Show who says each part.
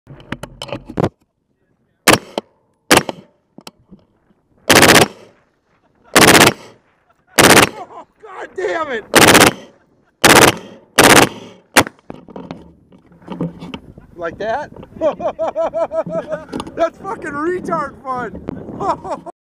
Speaker 1: Oh, God damn it! Like that? That's fucking retard fun!